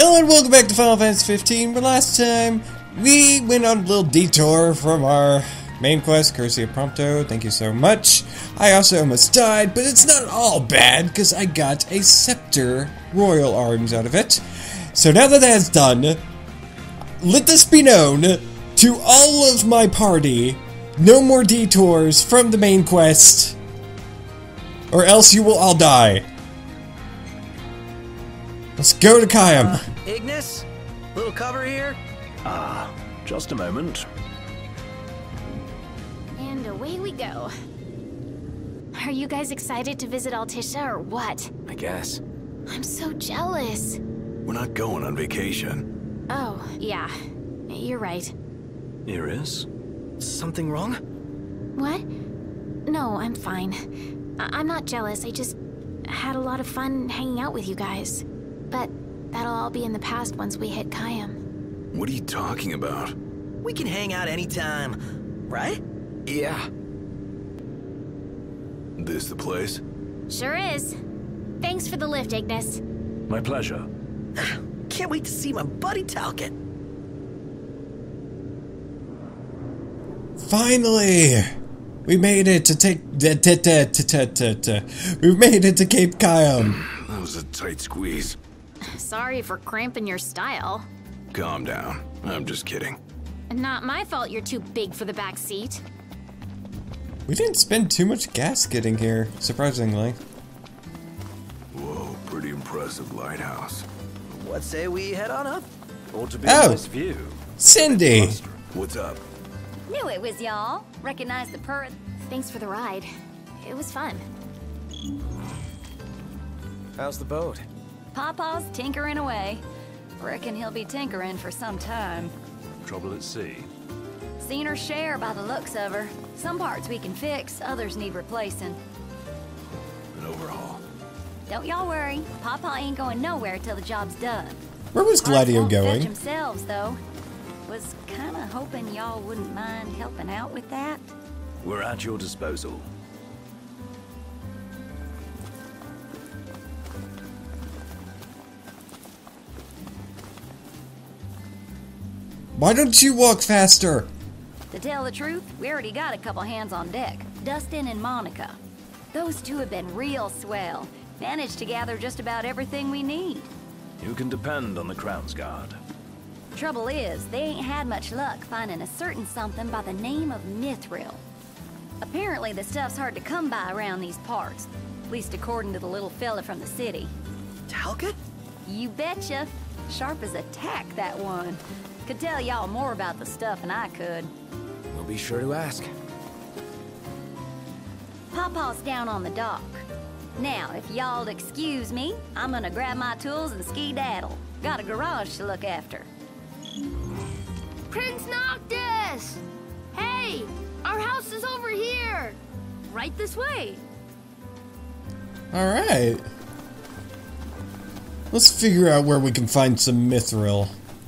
Hello and welcome back to Final Fantasy 15, where last time we went on a little detour from our main quest, Cursia Prompto. Thank you so much. I also almost died, but it's not all bad, because I got a Scepter Royal Arms out of it. So now that that's done, let this be known to all of my party, no more detours from the main quest, or else you will all die. Let's go to Kayam. Ignis? Little cover here? Just a moment. And away we go. Are you guys excited to visit Altissia or what? I guess. I'm so jealous. We're not going on vacation. Oh, yeah. You're right. Iris? Something wrong? What? No, I'm fine. I'm not jealous. I just had a lot of fun hanging out with you guys. But that'll all be in the past once we hit Kayam. What are you talking about? We can hang out anytime, right? Yeah. This the place? Sure is. Thanks for the lift, Ignis. My pleasure. Can't wait to see my buddy Talcott. Finally! We made it to take... We made it to Cape Kayam. That was a tight squeeze. Sorry for cramping your style. Calm down. I'm just kidding. Not my fault you're too big for the back seat. We didn't spend too much gas getting here, surprisingly. Whoa, pretty impressive lighthouse. What say we head on up? Ought to be Oh. a nice view. Cindy! What's up? Knew it was y'all. Recognized the purr. Thanks for the ride. It was fun. How's the boat? Pawpaw's tinkering away. Reckon he'll be tinkering for some time. Trouble at sea. Seen her share by the looks of her. Some parts we can fix, others need replacing. An overhaul. Don't y'all worry, Pawpaw ain't going nowhere till the job's done. Where was Parts Gladio won't fetch going? themselves, though. Was kinda hoping y'all wouldn't mind helping out with that. We're at your disposal. Why don't you walk faster? To tell the truth, we already got a couple hands on deck. Dustin and Monica. Those two have been real swell. Managed to gather just about everything we need. You can depend on the Crown's Guard. Trouble is, they ain't had much luck finding a certain something by the name of Mithril. Apparently the stuff's hard to come by around these parts. At least according to the little fella from the city. Talcott? You betcha. Sharp as a tack, that one. Could tell y'all more about the stuff than I could. We'll be sure to ask. Pawpaw's down on the dock. Now, if y'all'd excuse me, I'm gonna grab my tools and ski-daddle. Got a garage to look after. Prince Noctis! Hey! Our house is over here! Right this way! Alright. Let's figure out where we can find some mithril.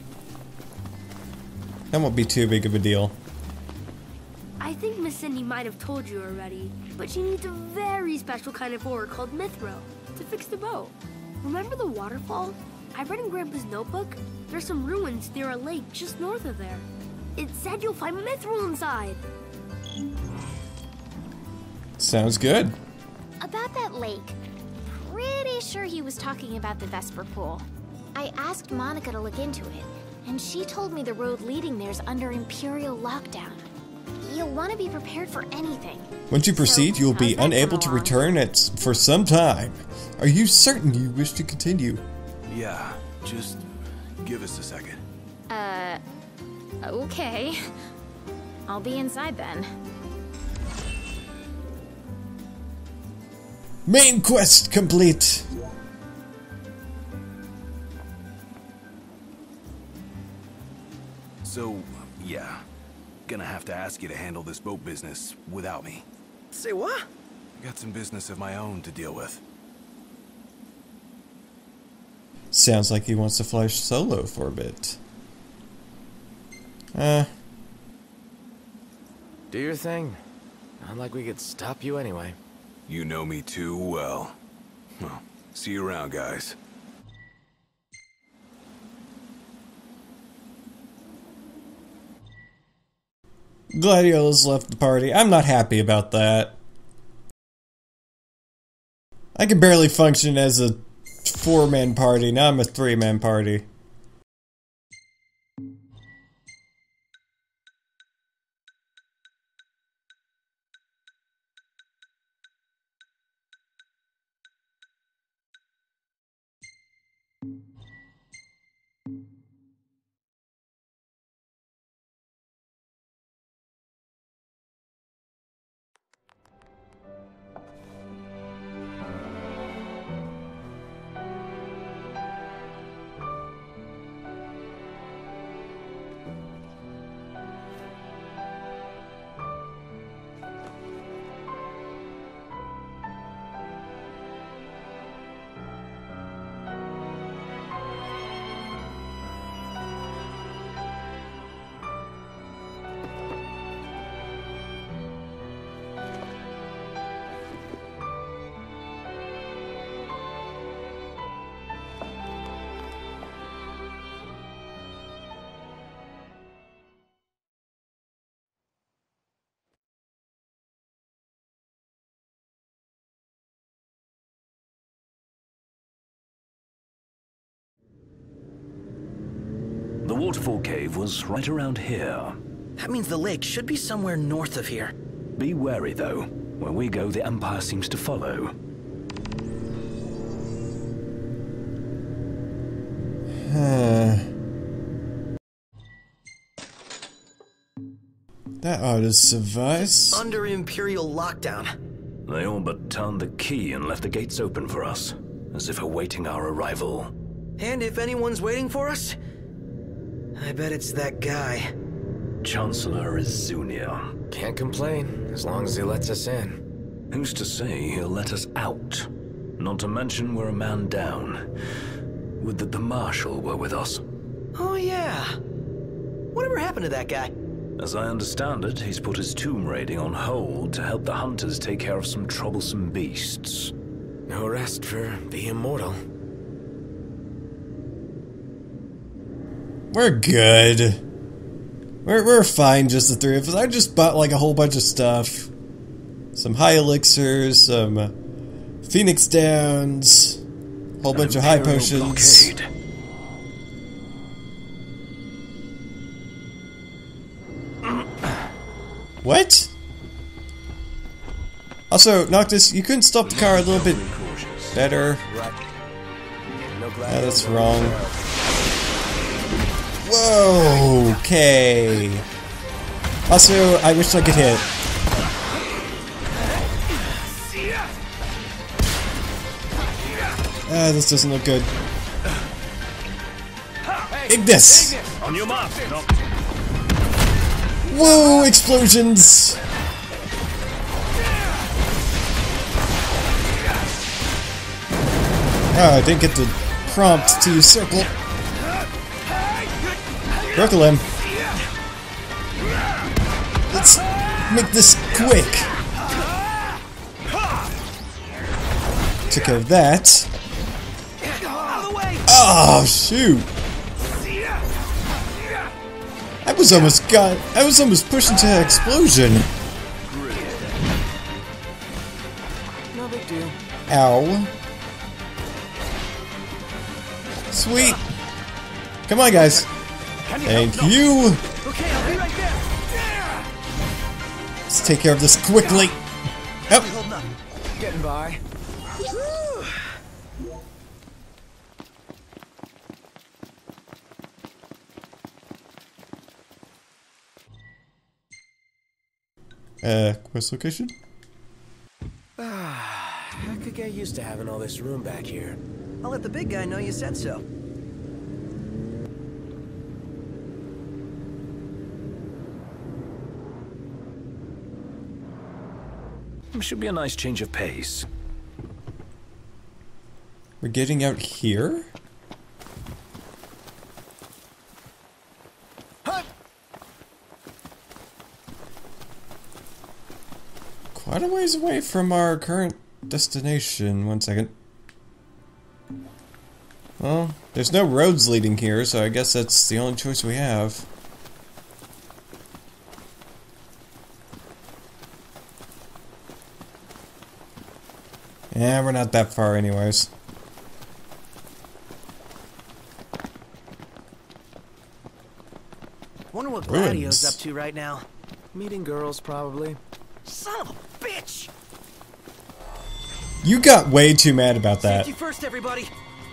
That won't be too big of a deal. I think Miss Cindy might have told you already, but she needs a very special kind of ore called mithril to fix the boat. Remember the waterfall? I read in Grandpa's notebook. There's some ruins near a lake just north of there. It said you'll find mithril inside. Sounds good. About that lake. Pretty sure he was talking about the Vesper Pool. I asked Monica to look into it, and she told me the road leading there is under Imperial lockdown. You'll want to be prepared for anything. Once you proceed, you will be how's that unable to coming return for some time. Are you certain you wish to continue? Yeah, just give us a second. Okay. I'll be inside then. Main quest complete! So, yeah. Gonna have to ask you to handle this boat business without me. Say what? Got some business of my own to deal with. Sounds like he wants to fly solo for a bit. Do your thing. Not like we could stop you anyway. You know me too well. Well, see you around, guys. Gladiolus left the party. I'm not happy about that. I can barely function as a 4-man party. Now I'm a 3-man party. The waterfall cave was right around here. That means the lake should be somewhere north of here. Be wary, though. Where we go, the Empire seems to follow. That ought to suffice. Under Imperial lockdown. They all but turned the key and left the gates open for us, as if awaiting our arrival. And if anyone's waiting for us, I bet it's that guy. Chancellor Izunia. Can't complain, as long as he lets us in. Who's to say he'll let us out? Not to mention we're a man down. Would that the Marshal were with us. Oh yeah. Whatever happened to that guy? As I understand it, he's put his tomb raiding on hold to help the hunters take care of some troublesome beasts. No rest for the immortal. We're good. We're fine, just the 3 of us. I just bought like a whole bunch of stuff. Some high elixirs, some Phoenix Downs, a whole bunch of high potions. Blockade. What? Also, Noctis, you couldn't stop the car a little bit better. That's wrong. Whoa, okay. Also, I wish I could hit. This doesn't look good. Ignis! On your mark, Whoa, explosions! Oh, I didn't get the prompt to circle. Circle him. Let's make this quick. Took care of that. Oh, shoot. I was almost pushed into an explosion. No big deal. Ow. Sweet. Come on, guys. Thank you. Okay, I'll be right there. Let's take care of this quickly. Oh. Holding up. Getting by. Quest location? I could get used to having all this room back here. I'll let the big guy know you said so. Should be a nice change of pace. We're getting out here? Quite a ways away from our current destination. 1 second. Well, there's no roads leading here, so I guess that's the only choice we have. we're not that far anyways. Wonder what Ruins. Gladio's up to right now. Meeting girls, probably. Son of a bitch! You got way too mad about that. Safety first, everybody.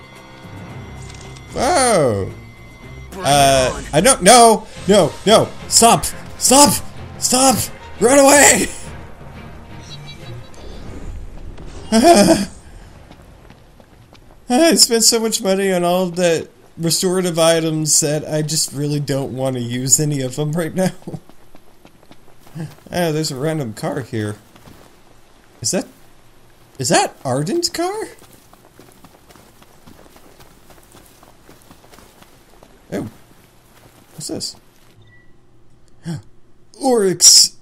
Whoa! Bring it on. I don't. No! No! No! Stop! Stop! Stop! Run away! I spent so much money on all the restorative items that I just really don't want to use any of them right now. Oh, there's a random car here. Is that Arden's car? Oh. What's this? Oryx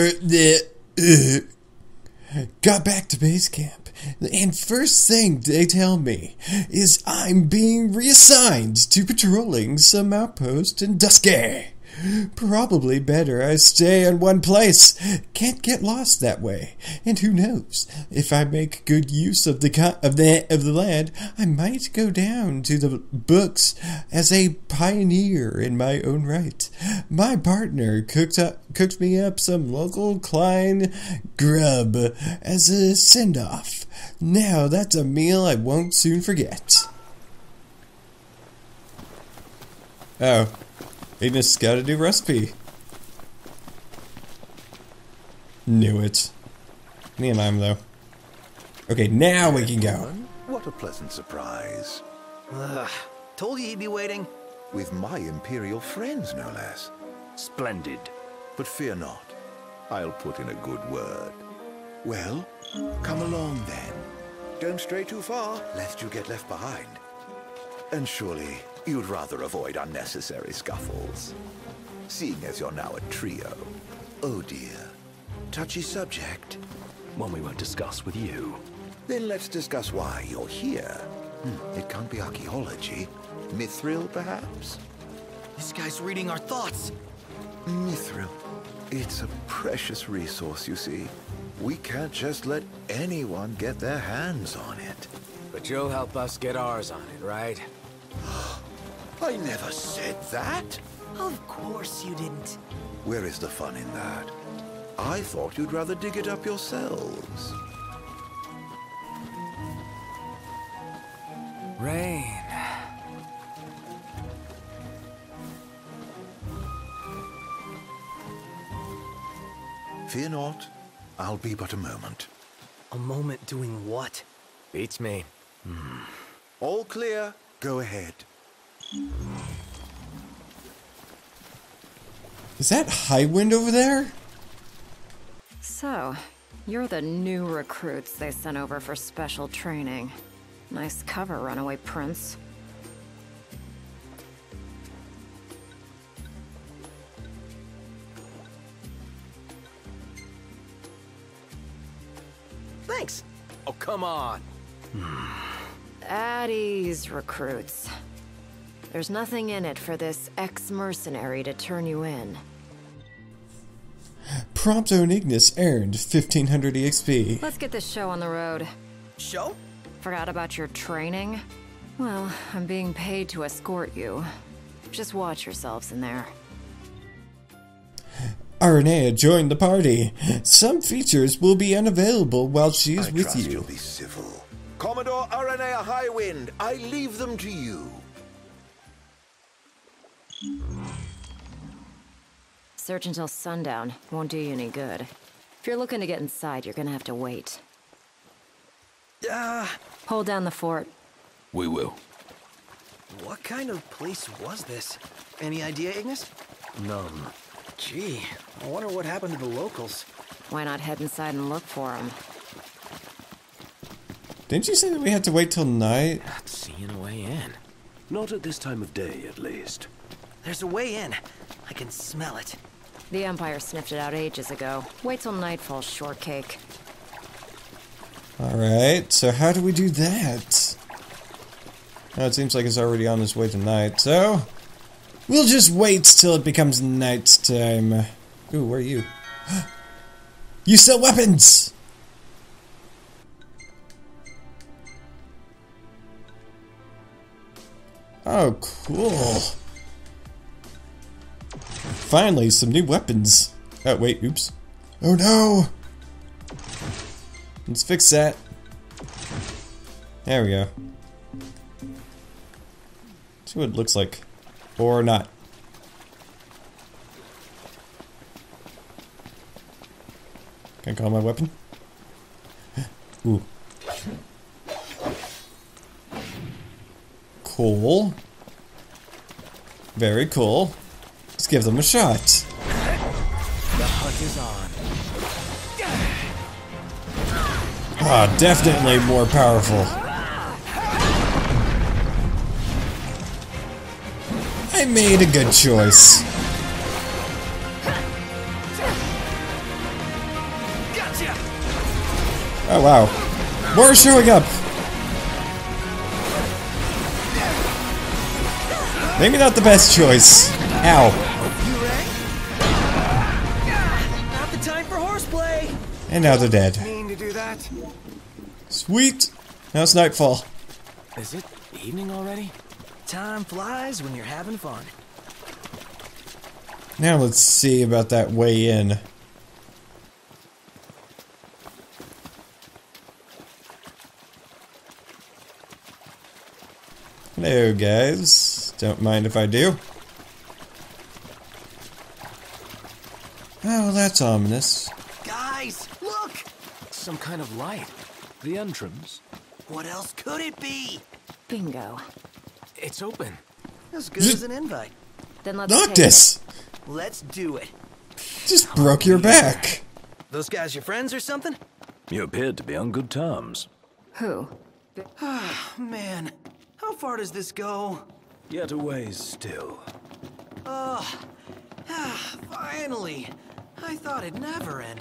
got back to base camp, and first thing they tell me is I'm being reassigned to patrolling some outpost in Dusky. Probably better I stay in one place. Can't get lost that way. And who knows? If I make good use of the land, I might go down to the books as a pioneer in my own right. My partner cooked me up some local Klein grub as a send-off. Now that's a meal I won't soon forget. Oh. Ignis got a new recipe. Knew it. Me and I'm though. Okay, now we can go. What a pleasant surprise. Ugh. Told you he'd be waiting. With my Imperial friends, no less. Splendid. But fear not. I'll put in a good word. Well, come along then. Don't stray too far, lest you get left behind. And surely you'd rather avoid unnecessary scuffles. Seeing as you're now a trio. Oh dear. Touchy subject. One we won't discuss with you. Then let's discuss why you're here. It can't be archaeology. Mithril, perhaps? This guy's reading our thoughts. Mithril. It's a precious resource, you see. We can't just let anyone get their hands on it. But you'll help us get ours on it, right? I never said that. Of course you didn't. Where is the fun in that? I thought you'd rather dig it up yourselves. Rain. Fear not. I'll be but a moment. A moment doing what? Beats me. All clear. Go ahead. Is that Highwind over there? So, you're the new recruits they sent over for special training. Nice cover, Runaway Prince. Thanks. Oh, come on. At ease, recruits. There's nothing in it for this ex-mercenary to turn you in. Prompto and Ignis earned 1500 EXP. Let's get this show on the road. Show? Forgot about your training? Well, I'm being paid to escort you. Just watch yourselves in there. Aranea joined the party. Some features will be unavailable while she's I with trust you. you'll be civil. Commodore Aranea Highwind, I leave them to you. Search until sundown. Won't do you any good. If you're looking to get inside, you're gonna have to wait. Hold down the fort. We will. What kind of place was this? Any idea, Ignis? None. Gee, I wonder what happened to the locals. Why not head inside and look for them? Didn't you say that we had to wait till night? Not seeing a way in. Not at this time of day, at least. There's a way in. I can smell it. The Empire sniffed it out ages ago. Wait till nightfall, shortcake. Alright, so how do we do that? Oh, it seems like it's already on its way to night, so we'll just wait till it becomes nighttime. Ooh, where are you? You sell weapons! Oh, cool. Finally, some new weapons. Oh, wait, oops. Oh no! Let's fix that. There we go. See what it looks like. Or not. Can I call my weapon? Ooh. Cool. Very cool. Let's give them a shot. The hunt is on. Ah, definitely more powerful. I made a good choice. Oh wow. More showing up. Maybe not the best choice. Ow. Not the time for horseplay. And now they're dead. Mean to do that? Sweet. Now it's nightfall. Is it evening already? Time flies when you're having fun. Now let's see about that way in. Hello guys. Don't mind if I do. Oh, that's ominous. Guys, look! Some kind of light. The entrance. What else could it be? Bingo. It's open. As good as an invite. Then let's take it. Noctis! Let's do it. Just broke your back. Those guys your friends or something? You appeared to be on good terms. Who? Man, how far does this go? Yet a ways still. Finally. I thought it'd never end.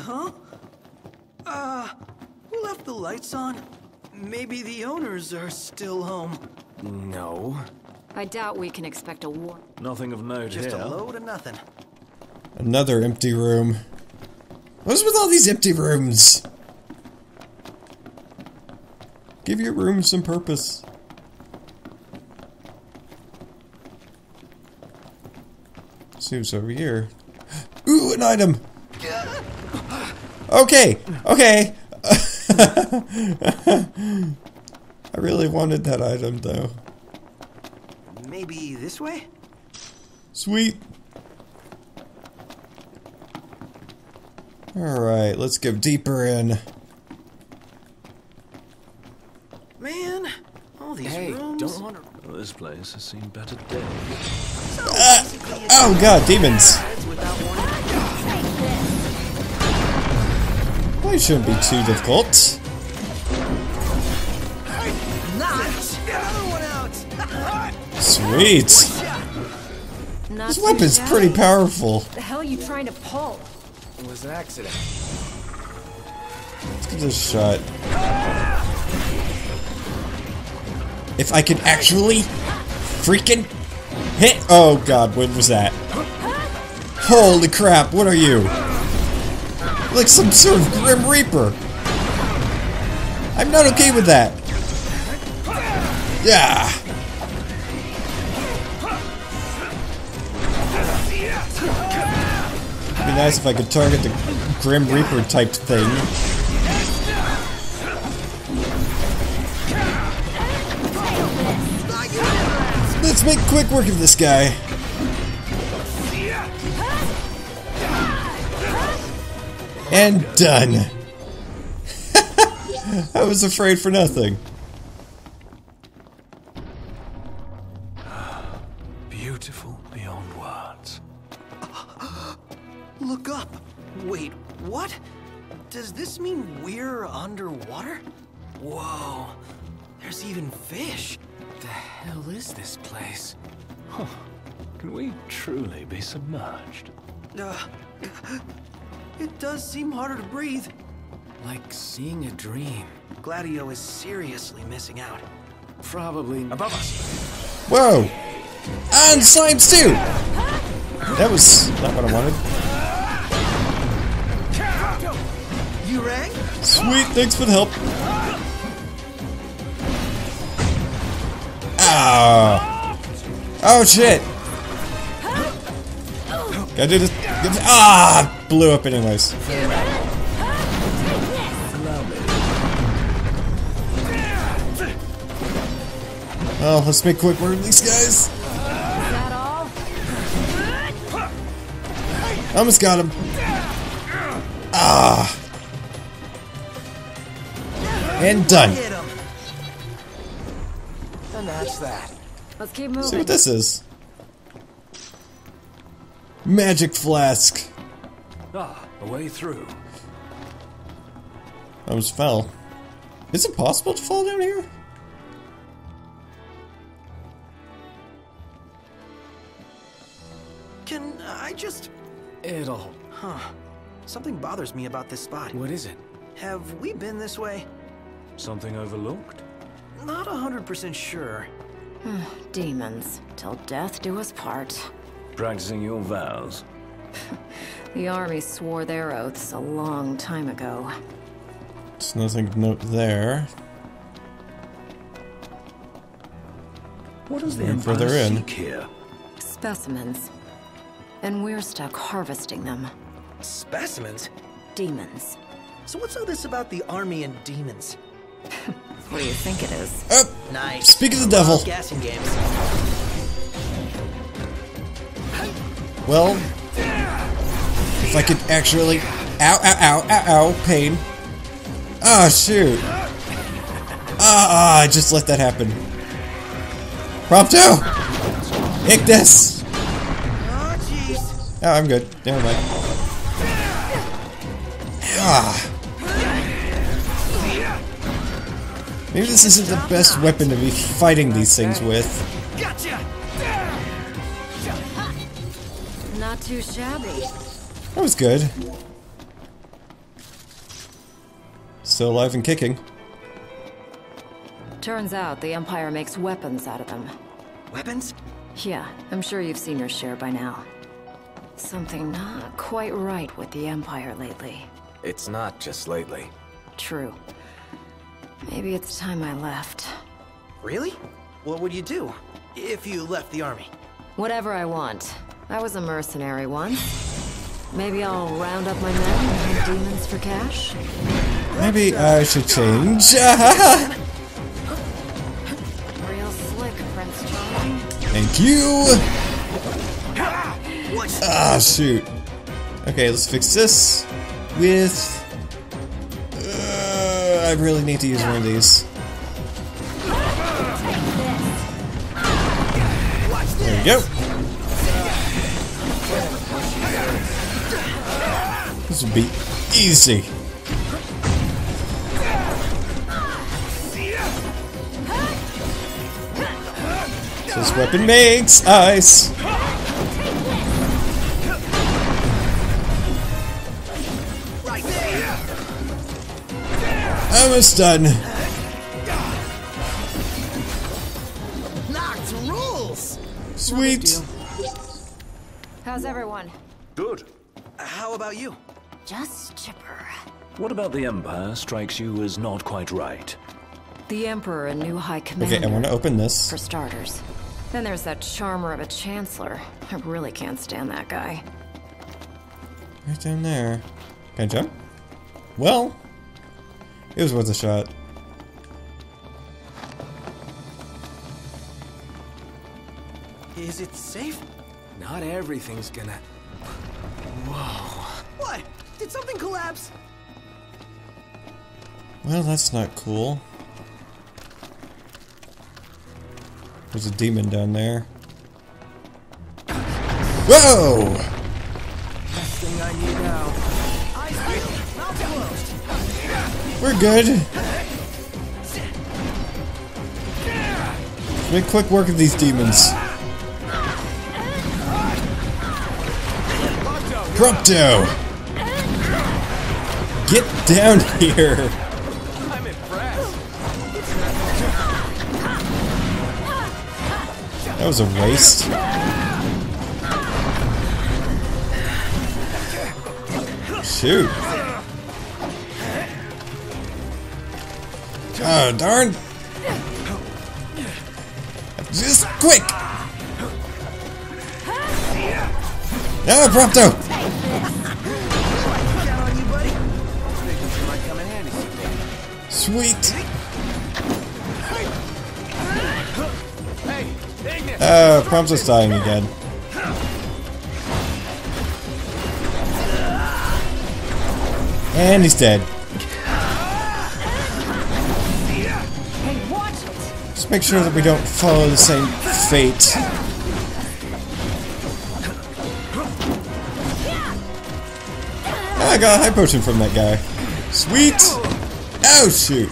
Who left the lights on? Maybe the owners are still home. No. I doubt we can expect a war. Nothing of note Just here. a load of nothing. Another empty room. What's with all these empty rooms? Give your room some purpose. See what's over here. Ooh, an item! Okay, okay. I really wanted that item though. Maybe this way? Sweet. Alright, let's go deeper in. Man, all these Hey, rooms. don't wander. Well, this place has seen better days. Oh god, demons! Well, it shouldn't be too difficult. Another one out. Sweet! Not This too weapon's shabby. pretty powerful. The hell are you trying to pull? It was an accident. Let's give this a shot. If I could actually freaking hit. Oh god, what was that? Holy crap, what are you? Like some sort of Grim Reaper. I'm not okay with that. Yeah. It'd be nice if I could target the Grim Reaper type thing. Let's make quick work of this guy. And done. I was afraid for nothing. Beautiful beyond words. Look up. Wait, what? Does this mean we're underwater? Whoa. There's even fish. The hell is this place? Can we truly be submerged? It does seem harder to breathe. Like seeing a dream. Gladio is seriously missing out. Probably Above us! Whoa! And slimes too! That was not what I wanted. You rang? Sweet, thanks for the help. Ah! Oh shit! Gotta do this. Ah! Blew up anyways. Oh, let's make quick work with these guys. Is that all? Almost got him. Ah! And done. Hit him. And that's that. Let's keep See moving. what this is. Magic flask. Ah, a way through. I almost fell. Is it possible to fall down here? Can I just... It'll... Huh. Something bothers me about this spot. What is it? Have we been this way? Something overlooked? Not 100% sure. Demons. Till death do us part. Practicing your vows. The army swore their oaths a long time ago. There's nothing to note there. What does the Going Empire further in. seek here? Specimens. And we're stuck harvesting them. Specimens? Demons. So what's all this about the army and demons? What do you think it is? Oh! Nice. Speak of the devil. Love guessing games. Well, if I could actually... Ow, ow, ow, ow, ow, pain. Oh, shoot. I just let that happen. Prompto! Ignis! Oh, jeez. Oh, I'm good. Never mind. Ah. Maybe this isn't the best weapon to be fighting these things with. Gotcha! Not too shabby. That was good. Still alive and kicking. Turns out the Empire makes weapons out of them. Weapons? Yeah, I'm sure you've seen your share by now. Something not quite right with the Empire lately. It's not just lately. True. Maybe it's time I left. Really? What would you do if you left the army? Whatever I want. I was a mercenary once. Maybe I'll round up my men and hunt demons for cash? Maybe I should change. Real slick, Prince Charming. Thank you! What? Ah, shoot. Okay, let's fix this with... I really need to use one of these. There we go. This would be easy. This weapon makes ice. Right there! Almost done. Knocked rules! Sweet. How's everyone? Good. How about you? Just chipper. What about the Empire strikes you as not quite right? The Emperor and new High Commander. Okay, I want to open this. For starters. Then there's that charmer of a Chancellor. I really can't stand that guy. Right down there. Can I jump? Well, it was worth a shot. Is it safe? Not everything's gonna... What? Did something collapse? Well, that's not cool. There's a demon down there. Whoa! Last thing I need now. Eyes peeled, mouth closed. We're good. Let's make quick work of these demons. Prompto! Get down here! I'm impressed. That was a waste. Shoot. Oh, darn. Quick! No, Prompto! Count on you, buddy. Figured you might come in handy someday. Sweet. Hey, Ignis! Prompto's dying again. And he's dead. Hey, watch it! Just make sure that we don't follow the same fate. I got a high potion from that guy. Sweet! Oh, shoot.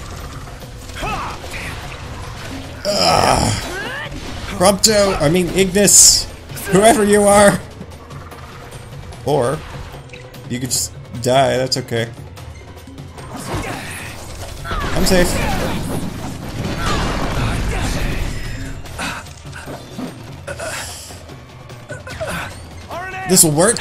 Prompto, Ignis, whoever you are. Or, you could just die, that's okay. I'm safe. This'll work.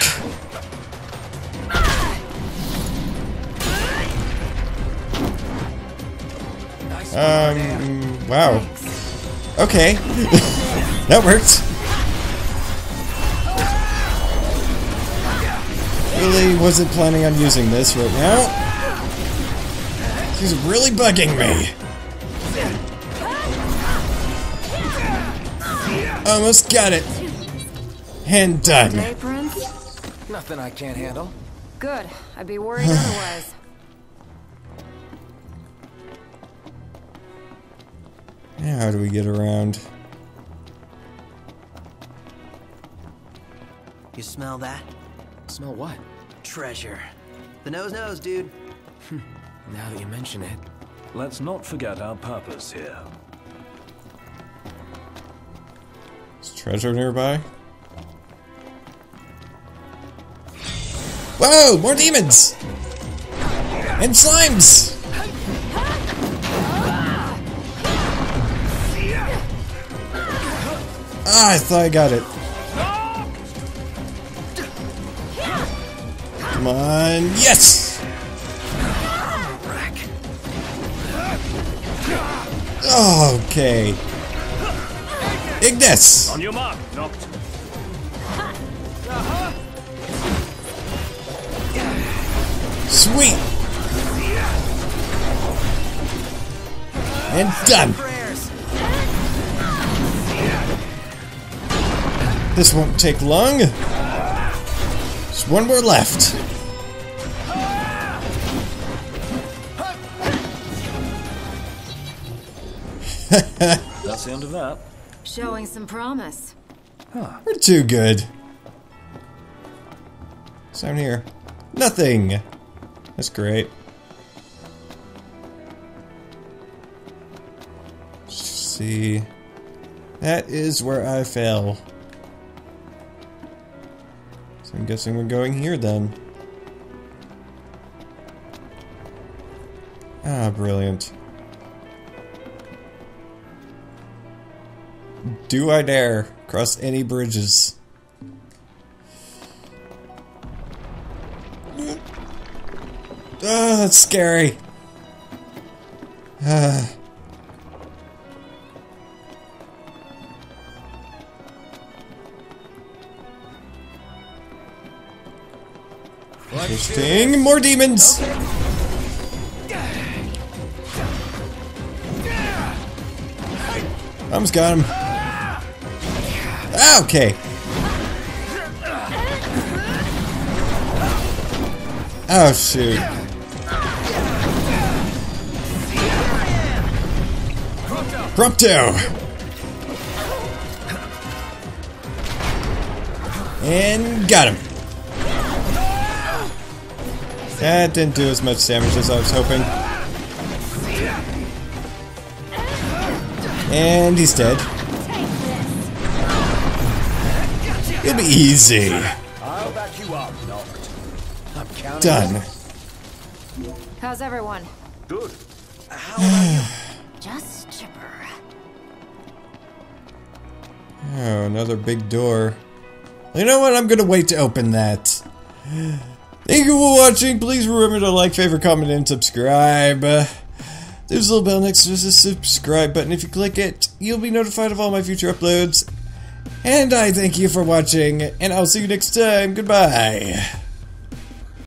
Wow. Okay. That worked. Really wasn't planning on using this right now. She's really bugging me. Almost got it. And done. Hey, Prince? Nothing I can't handle. Good. I'd be worried otherwise. Now how do we get around? You smell that? Smell what? Treasure. The nose, dude. Now that you mention it. Let's not forget our purpose here. Is treasure nearby? Whoa! More demons! And slimes! Ah, I thought I got it. Come on. Yes! Okay. Ignis! On your mark, Noct. Sweet! And done! This won't take long. Just one more left. That's the end of that. Showing some promise. We're too good. What's down here? Nothing. That's great. Let's see. That is where I fell. So I'm guessing we're going here then. Ah, brilliant. Do I dare cross any bridges? Oh, that's scary. Interesting. More demons. Almost got him. Ah, okay. Oh, shoot. Prompto! And got him. That didn't do as much damage as I was hoping. And he's dead. It'll be easy. I'll back you up, Noct. I'm counting. Done. How's everyone? Good. How about you? Just chipper. Oh, another big door. You know what? I'm gonna wait to open that. Thank you for watching. Please remember to like, favorite, comment, and subscribe. There's a little bell next to the subscribe button. If you click it, you'll be notified of all my future uploads. And I thank you for watching, and I'll see you next time. Goodbye.